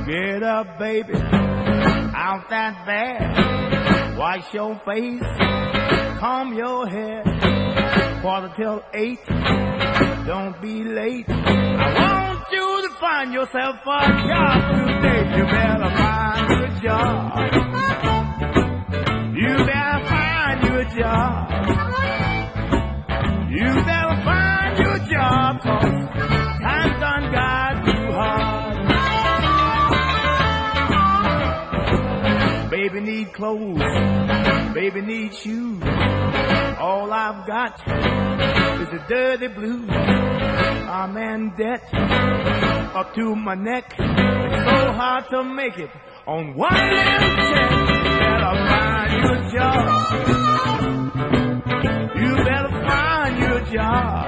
Get up, baby, out that bed. Wash your face, comb your hair. 7:45. Don't be late. I want you to find yourself a job today. You better find you a job. You better find you a job. You better find you a job, 'cause times done got too hard. Baby need clothes, baby need shoes. All I've got is a dirty blues. I'm in debt up to my neck. It's so hard to make it on one little check. You better find you a job. You better find you a job.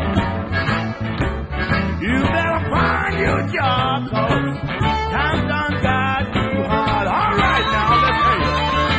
You better find you a job, 'cause times done got too hard. All right now, let's hear it.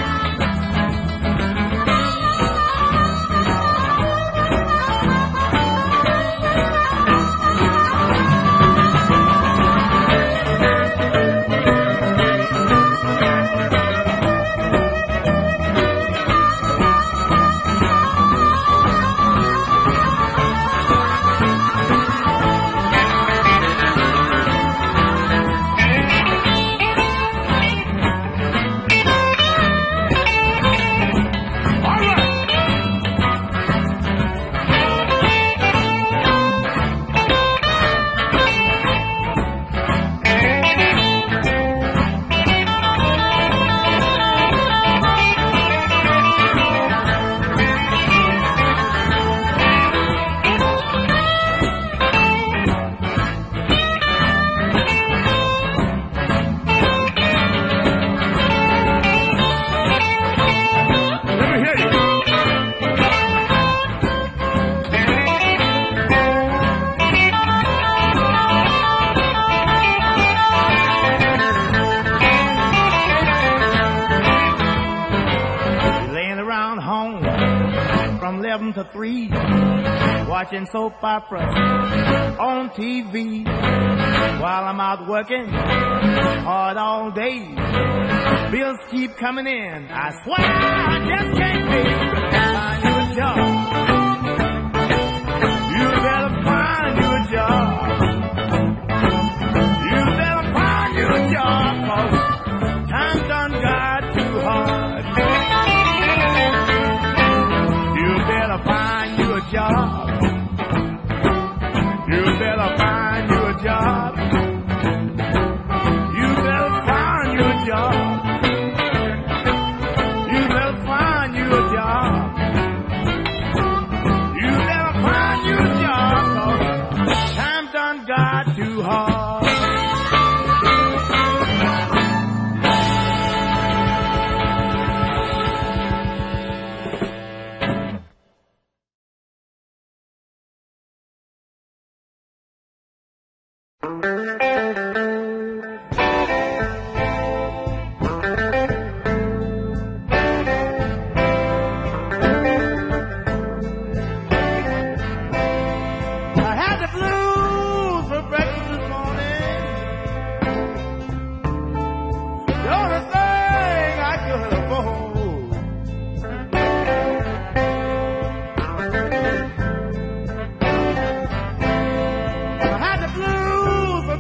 To 3, watching soap opera on TV while I'm out working hard all day. Bills keep coming in. I swear I just can't pay. Find you a job. You better find you a job. You better find you a job, 'cause times done got too hard. Find you a job. You better find you a job. You better find you a job. You better find you a job. You better find you a job, 'cause times done got too hard. Blues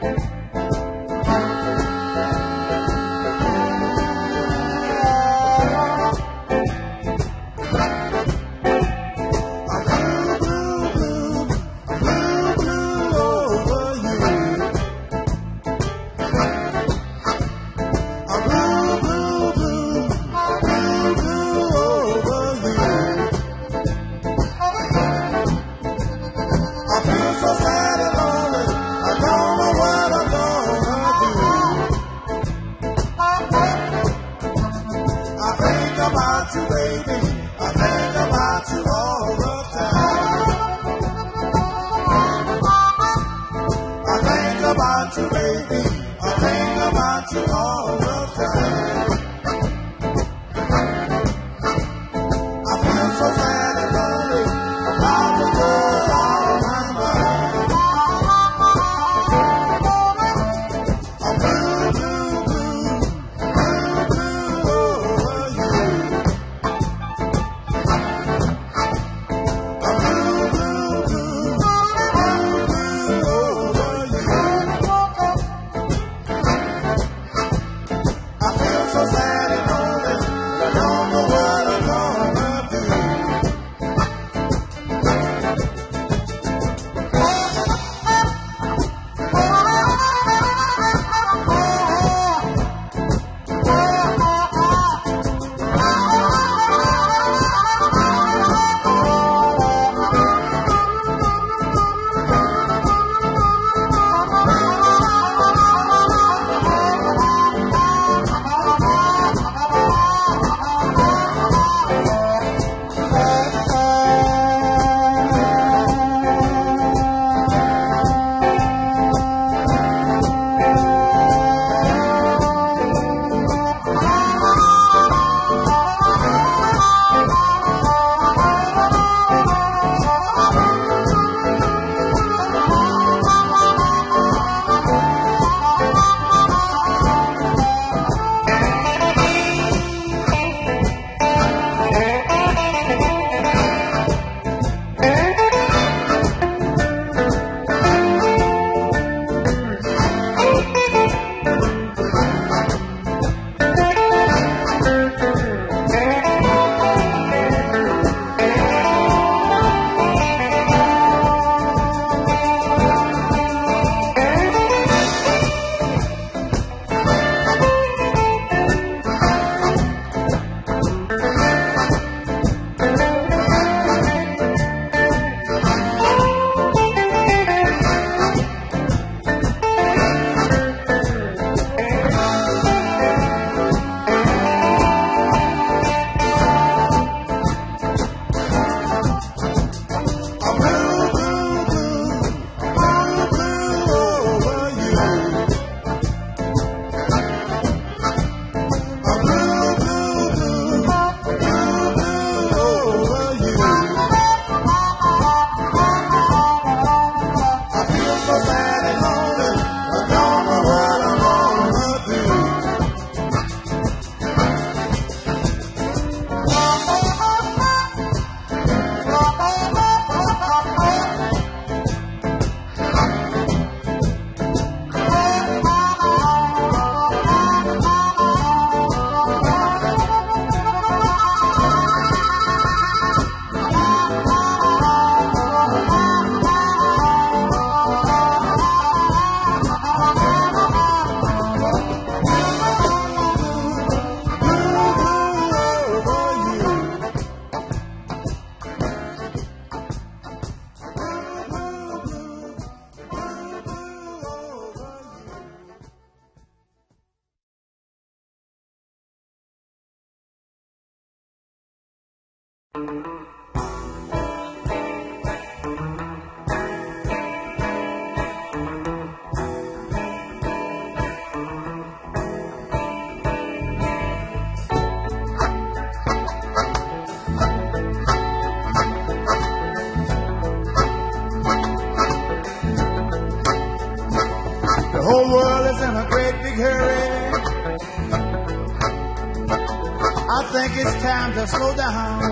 think it's time to slow down.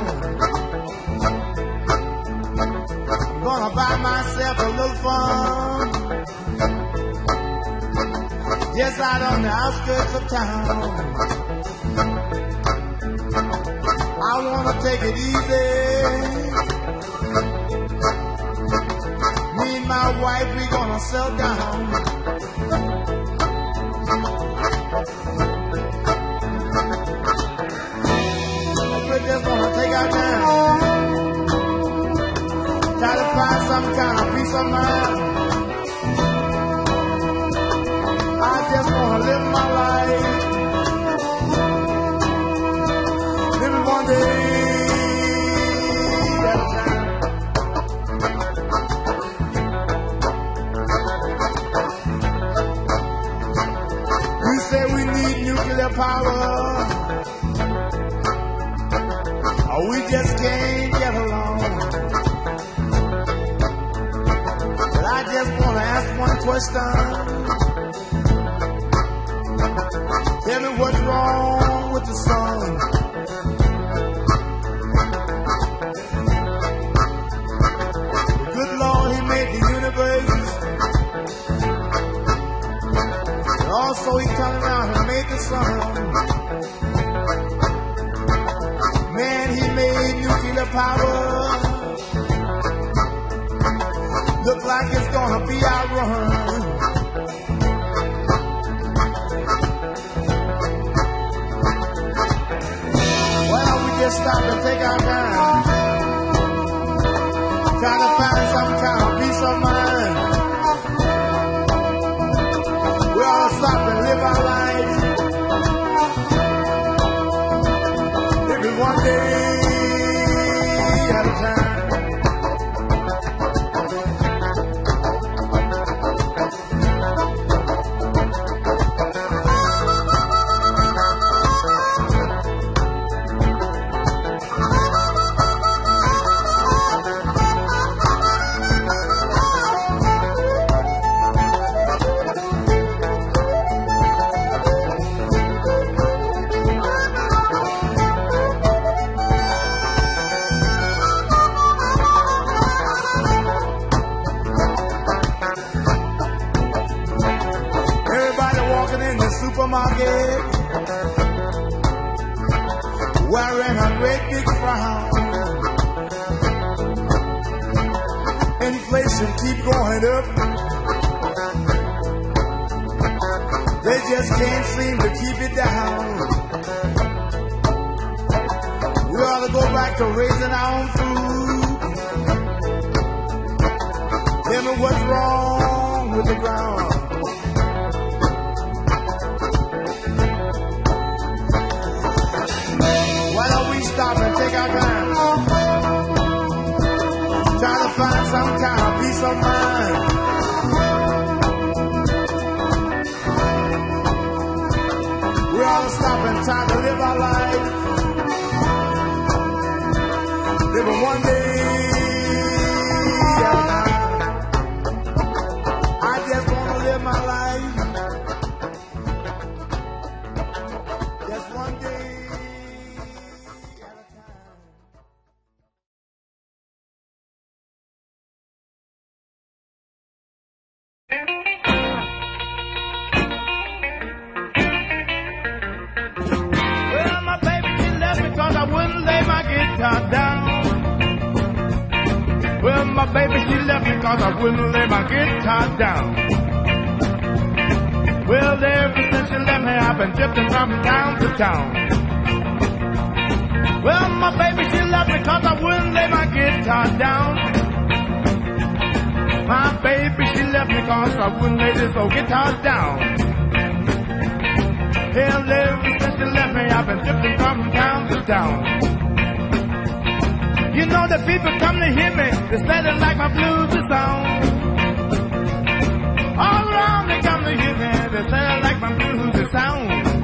I'm gonna buy myself a little fun. just out on the outskirts of town. I wanna take it easy. Me and my wife, we gonna settle down. We're just gonna take our time. Try to find some kind of peace of mind. I just wanna live my life. Live it one day at a time. You say we need nuclear power, or we just can't get along. But I just wanna ask one question. Tell me what's wrong with the sun. The good Lord, He made the universe. And also He turned around and made the sun. Man, He made nuclear power. Look like it's gonna be our run. Just stop and take our time. Try to find some kind of peace of mind. We ought to stop and live our lives. Live it one day at a time. Supermarket, wearing a great big frown. Inflation keep going up. They just can't seem to keep it down. We ought to go back to raising our own food. Tell me what's wrong with the ground. Stop and take our time. Try to find some kind of peace of mind. We ought to stop and try to live our life. Live it one day at a time. I just want to live my life. Just one day. Well, my baby, she left me 'cause I wouldn't lay my guitar down. Well, my baby, she left me 'cause I wouldn't lay my guitar down. Well, ever since she left me, I've been drifting from town to town. Well, my baby, she left me 'cause I wouldn't lay my guitar down. My baby, she left me 'cause I wouldn't lay this old guitar down. Hell, ever since she left me, I've been drifting from town to town. You know the people come to hear me, they say they like my blues to sound. All around they come to hear me, they say I like my blues to sound.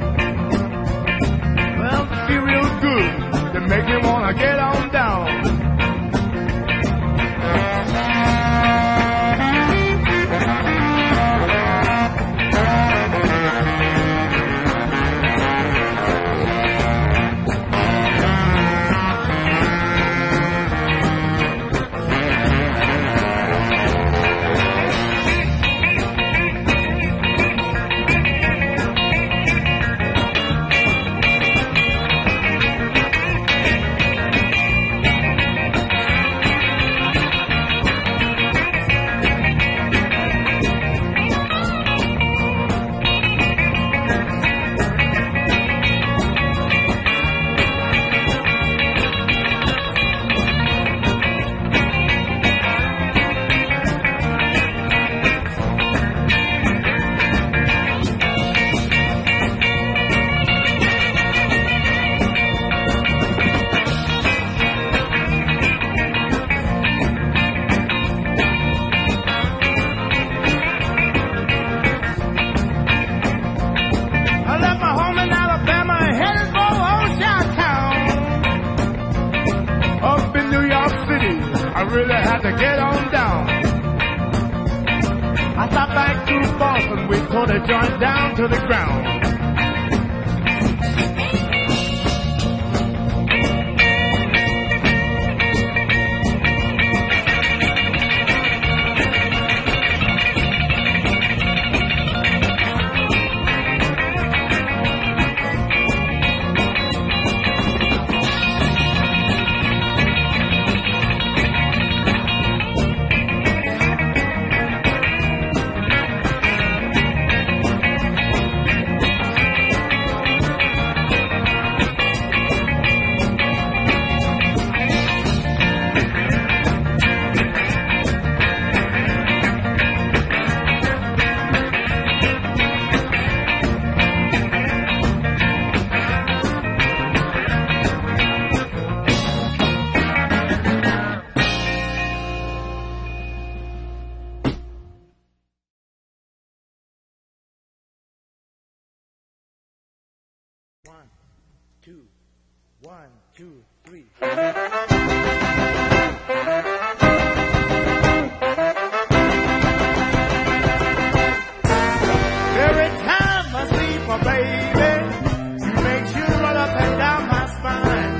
Well, they feel real good, they make me wanna get on down. got to get on down. I stopped back to Boston, we tore the joint down to the ground. One, two, three. Every time I see my baby, she makes you run up and down my spine.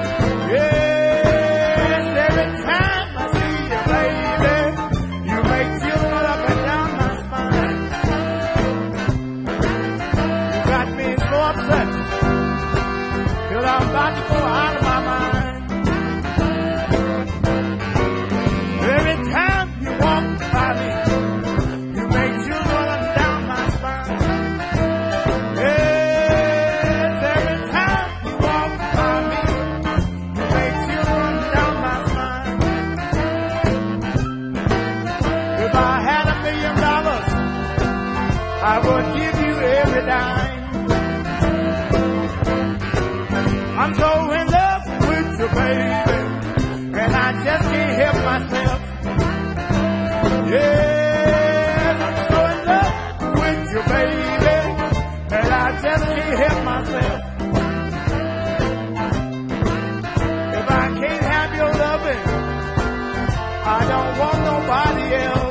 Yes, every time I see you, baby, you make you run up and down my spine. You got me so upset, till I'm about to go out of my mind. Every time you walk by me, you make you run down my spine. Yes, every time you walk by me, you make you run down my spine. If I had $1 million, I would give you every dime. I'm so in love with you, baby, and I just can't help myself. Yes, I'm so in love with you, baby, and I just can't help myself. If I can't have your loving, I don't want nobody else.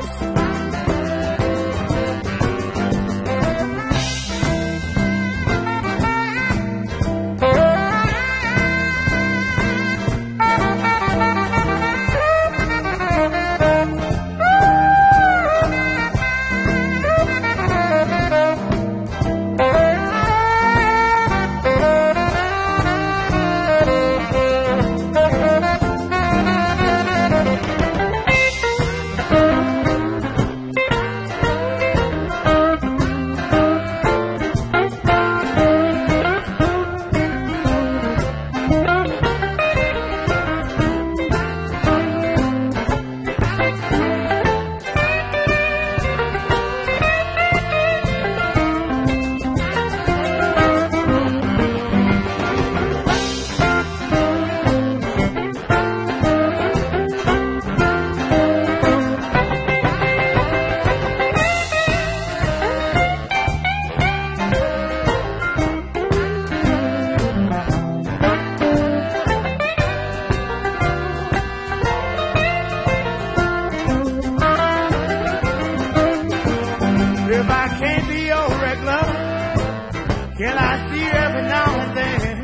If I can't be your regular, can I see you every now and then?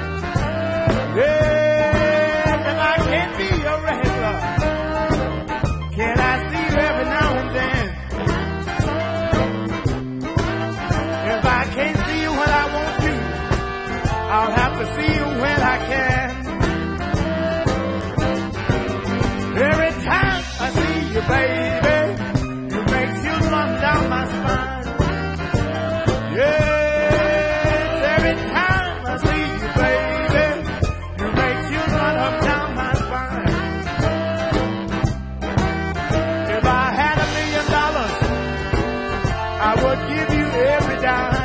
Yes, if I can't be your regular, can I see you every now and then? If I can't see you when I want to, I'll have to see you when I can. Every time I see you, baby, you make you run down my spine. Yes, every time I see you, baby, you make you run up down my spine. If I had $1 million, I would give you every dime.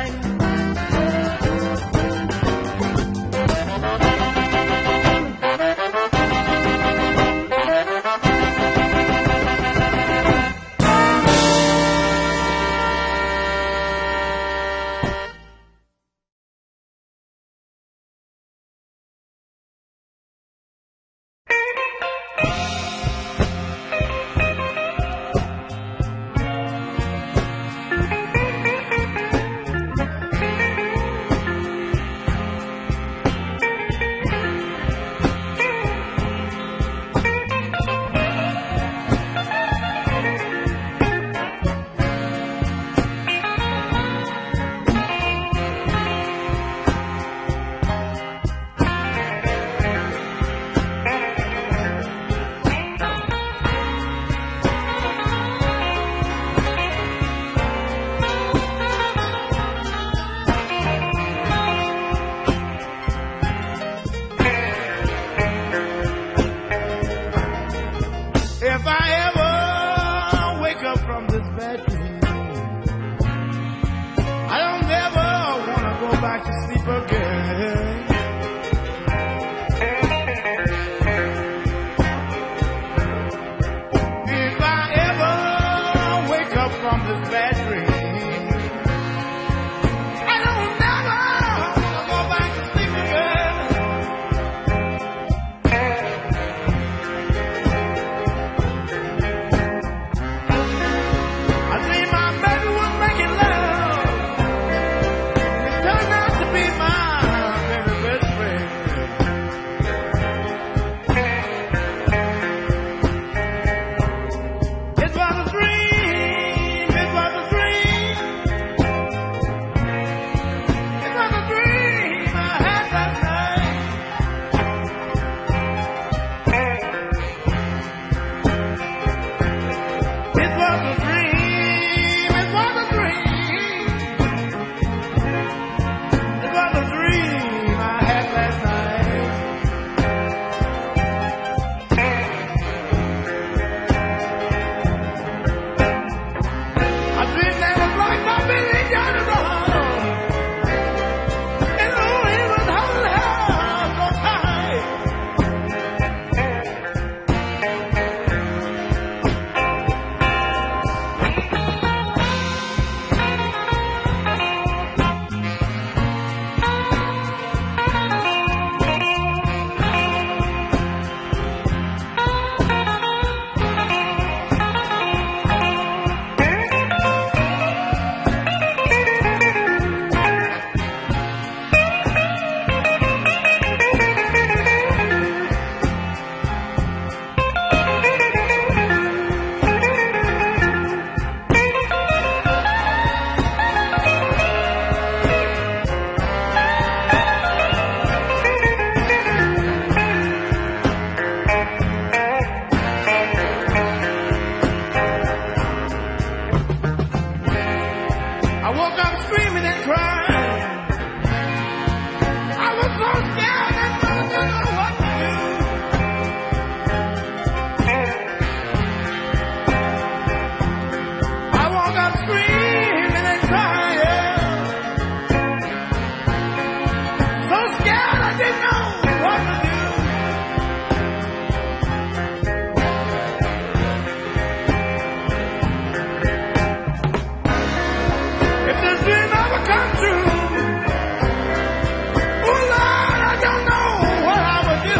back to sleep again. If I ever wake up from this bad dream, I don't never wanna go back to sleep again. I dream my baby was making love, and it turned out to be my very best friend. It was a dream, it was a dream, it was a dream I had last night. It was a dream, it was a dream, it was a dream I had last night. I dreamed that was like my Billy Johnny Brown, and oh, he was holding her so tight. I woke up screaming and crying. I was so scared I didn't know what to do. I woke up screaming and crying. So scared I didn't know what to do. If this dream ever come true, oh Lord, I don't know what I would do.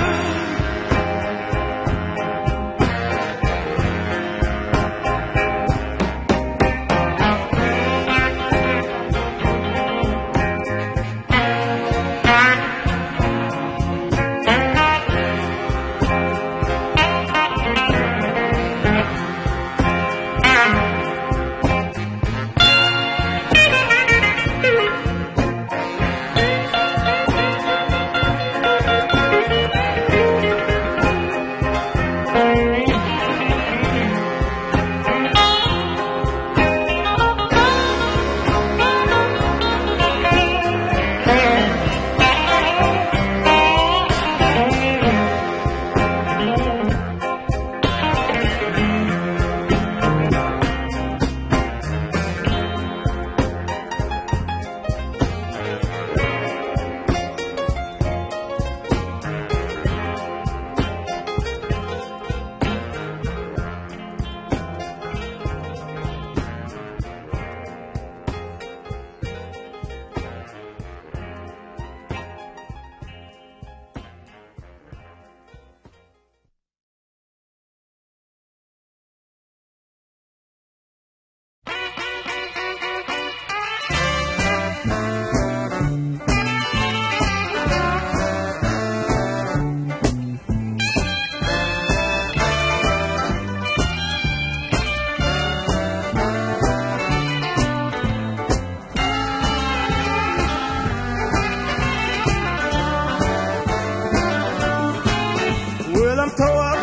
Well, I'm tore up,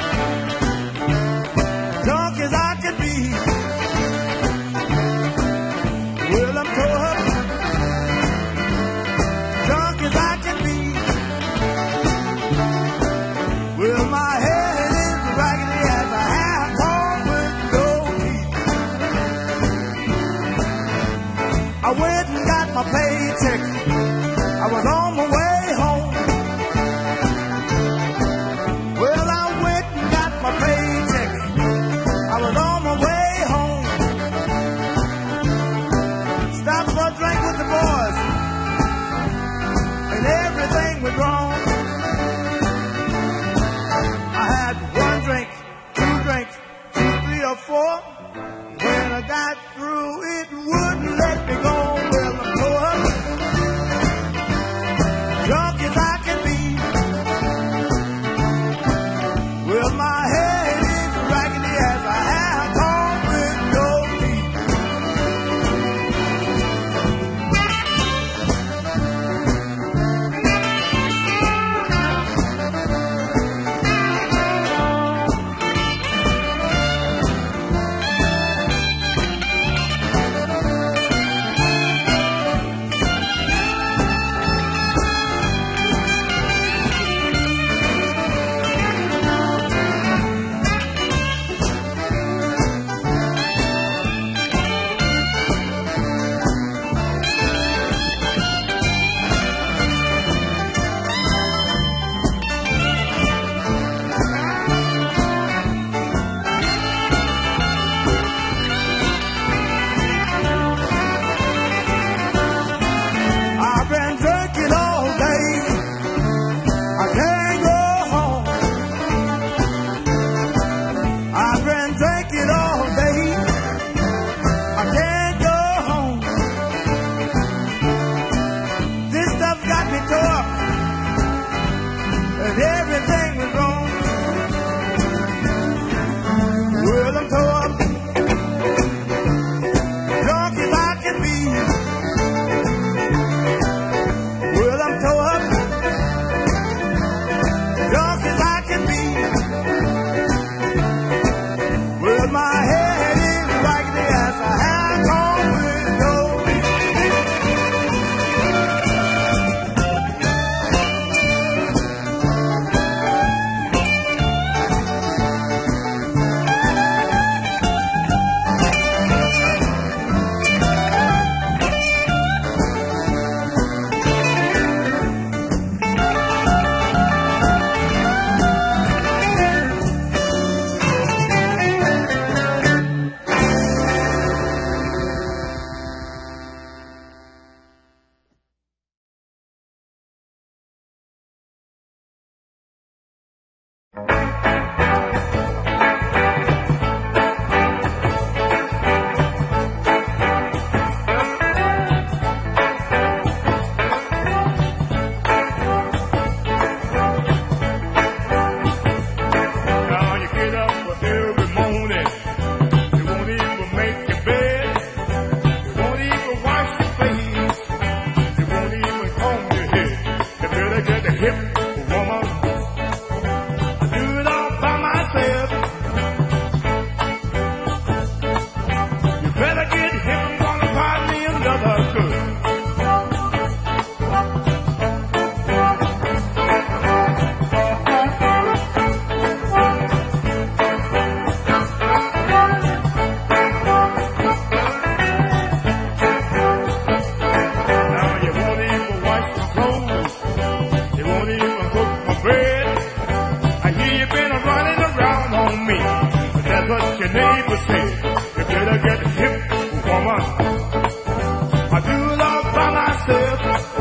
drunk as I could be. Well, I'm tore up, drunk as I can be. Well, my head is raggedy as a half-torn with no teeth. I went and got my paycheck. was on my way home. Well, I went and got my paycheck. I was on my way home. Stopped for a drink with the boys, and everything was wrong. I had one drink, two drinks, 2, 3, or 4. When I got through, it wouldn't let me go. Well, I'm so up, drunk as I can be. Well, my head is raggedy as a hair comb with no teeth. I've been drinking all day. I can't go home. I've been drinking all day. I can't go home. This stuff got me tore up, and everything was wrong. Well, I'm tore up, drunk as I can be. Well, I'm tore up, drunk as I can be. Well, my head is raggedy as a hair comb with no teeth. Now you get up every morning. You won't even make your bed. You won't even wash your face. You won't even comb your hair. You better get a hip woman. I do it all by myself. You better get hip and gonna find me another girl. Now you won't even wash my clothes. You won't even cook my bread. I hear you been running around on me. But that's what your neighbor said. You better get hip, woman. I do it all by myself.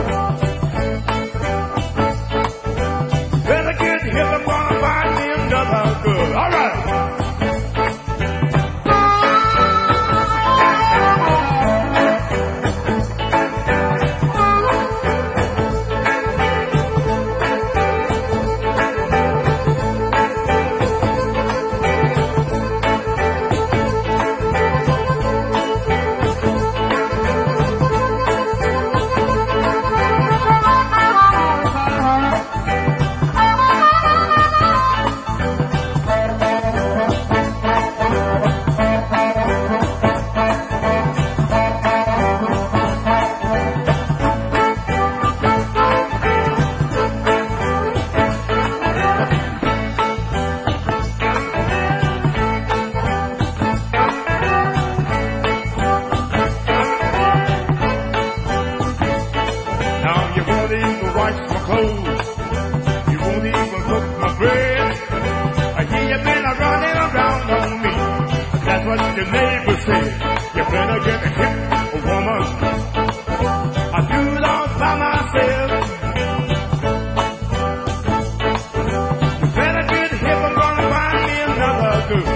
Better get hip, I'm gonna find me another girl. All right. clothes. You won't even cook my bread. I hear you been running around on me. That's what your neighbor said. You better get a hip, woman. I do it all by myself. You better get hip, I'm gonna find me another girl.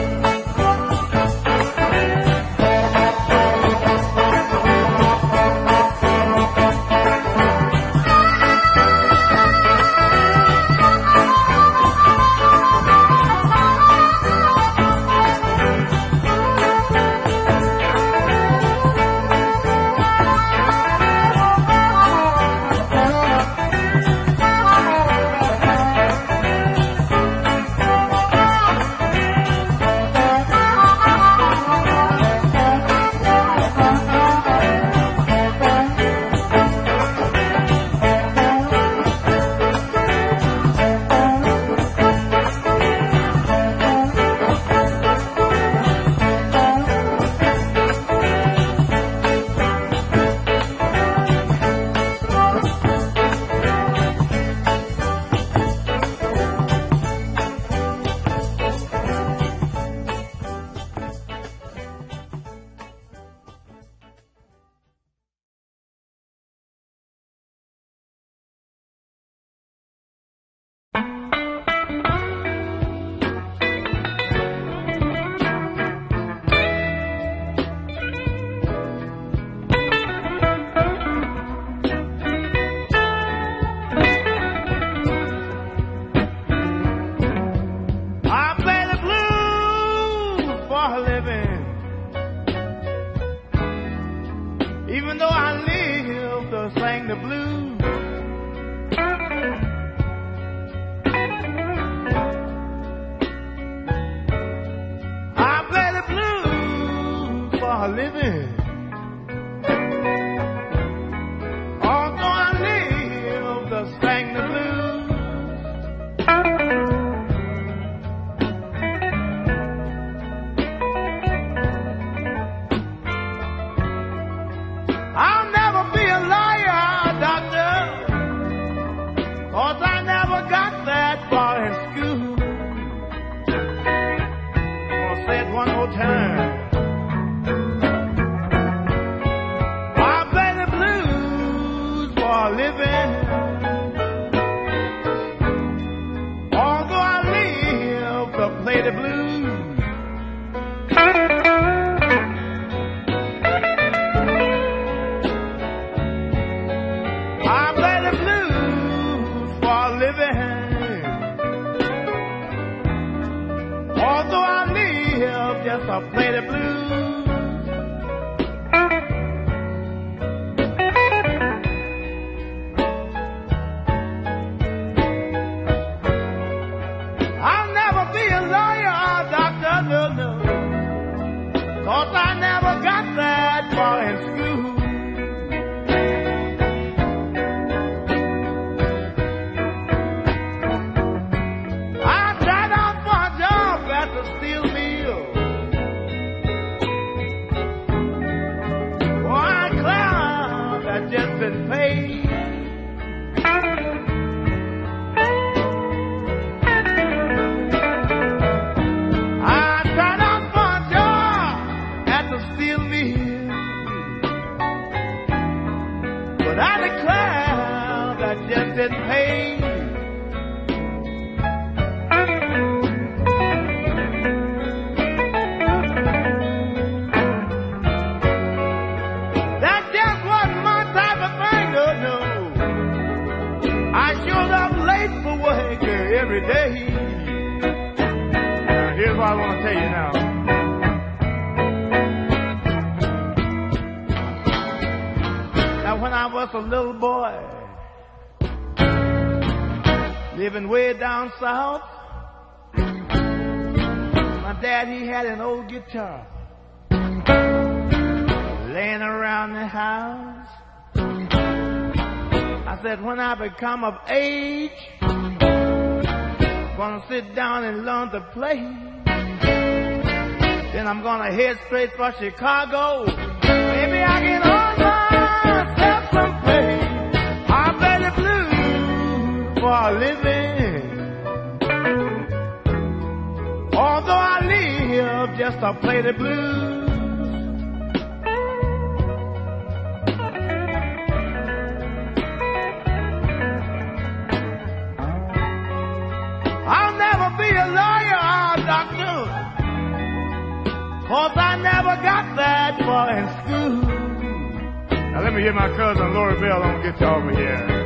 Even though I live to sing the blues, I play the blues for a living. Although I live to sing the blues, I'll never be a liar, doctor, 'cause I never got that far in school. I'll say it one more time. I play the blues for a living. Although I live to play the blues. Although I live just to play the blues. I'll never be a lawyer, doctor, no, 'cause I never got that far in school. Just been paid. I tried out for a job at the steel mill, but I declare that just didn't pay. Every day. Now, here's what I want to tell you now. Now, when I was a little boy, living way down south, my dad, he had an old guitar laying around the house. I said, when I become of age, gonna sit down and learn to play. Then I'm gonna head straight for Chicago. Maybe I can earn myself some pay. I play the blues play the blues. I'll never be a lawyer or a doctor, 'cause I never got that far in school. Now let me get my cousin Lori Bell on guitar over here.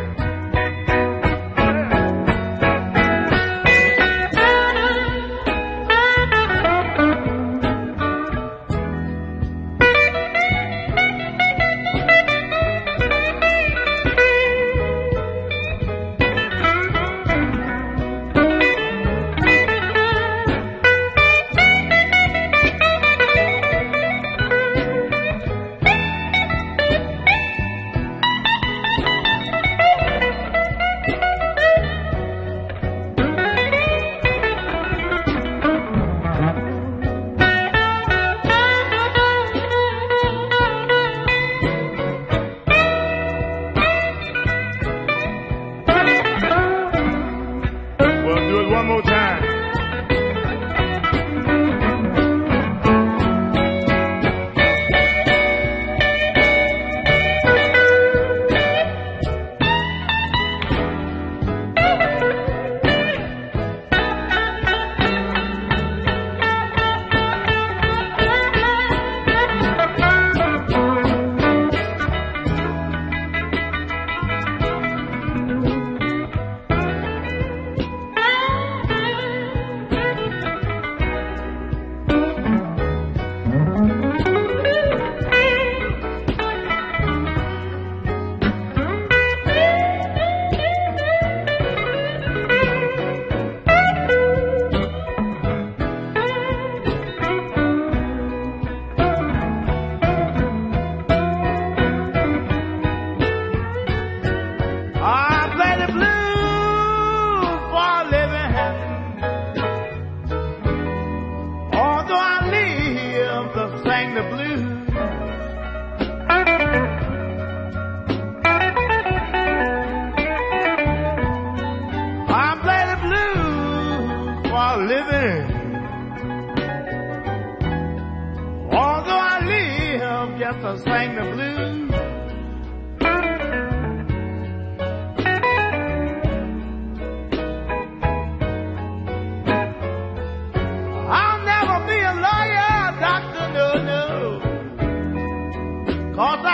One more time. The blues. I play the blues for a living. Although I live just to sing the blues. I'll never be a lawyer, doctor, no, no. 'Cause